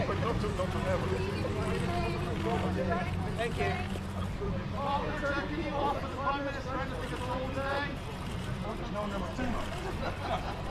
Thank you. Office, 5 minutes, trying to think it's all day. There's no number 2.